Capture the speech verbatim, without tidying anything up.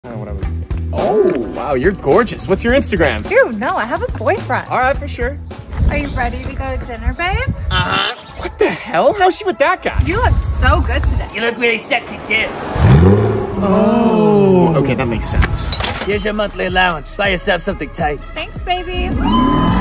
Oh, whatever. Oh, wow, you're gorgeous. What's your Instagram? Dude, no, I have a boyfriend. All right, for sure. Are you ready to go to dinner, babe? Uh-huh. What the hell? How's she with that guy? You look so good today. You look really sexy too. Oh, okay, that makes sense. Here's your monthly allowance. Buy yourself something tight. Thanks, baby.